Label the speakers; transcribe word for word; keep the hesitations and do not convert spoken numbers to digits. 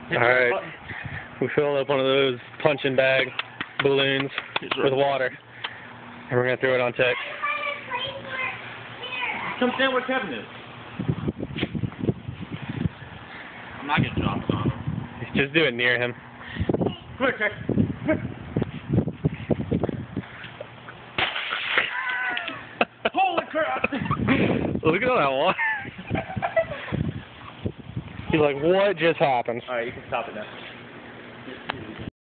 Speaker 1: Alright. We filled up one of those punching bag balloons with water. And we're going to throw it on Tex.
Speaker 2: Come stand where Kevin is. I'm not getting dropped on him.
Speaker 1: Just do it near him.
Speaker 2: Come here, Tex. Holy crap!
Speaker 1: Look at that one. He's like, what just happened?
Speaker 2: Alright, you can stop it now.